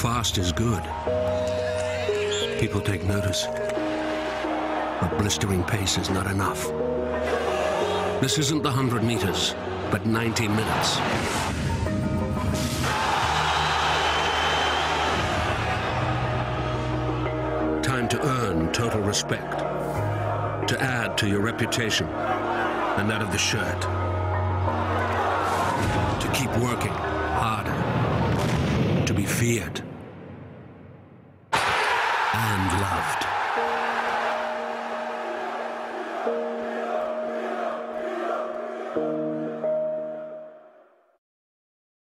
fast is good. People take notice. But blistering pace is not enough. This isn't the 100 meters, but 90 minutes. Time to earn total respect, to add to your reputation and that of the shirt, to keep working harder, to be feared and loved.